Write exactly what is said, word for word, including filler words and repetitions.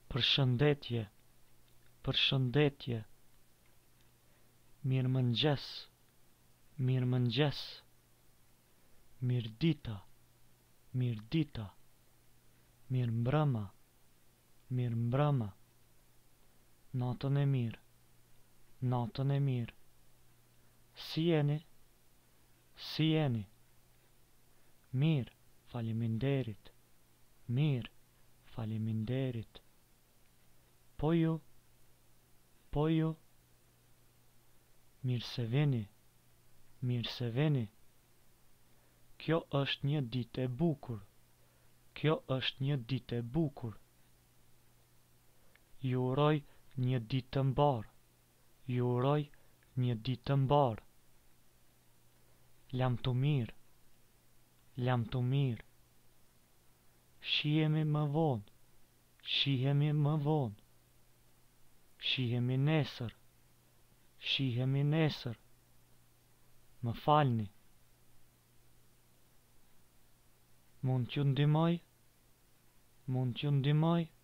Përshëndetje, përshëndetje. Mirëmëngjes, mirëmëngjes. Mirëdita, mirëdita. Mirëmbrëma, mirëmbrëma. Natën e mirë, natën e mirë. Si jeni? Si jeni? Mirë, faleminderit. Mirë, faleminderit. Po ju, po ju. Mirë se vini, mirë se vini. Kjo është një ditë e bukur. Kjo është një ditë e bukur. Ju uroj një ditë të mbar. Ju uroj një ditë të mbar. Lam të mirë, lam të mirë. Shihemi më vonë, shihemi më vonë. Shihemi nesër, shihemi nesër. Më falni. Mund t'ju ndihmoj? Mund t'ju ndihmoj?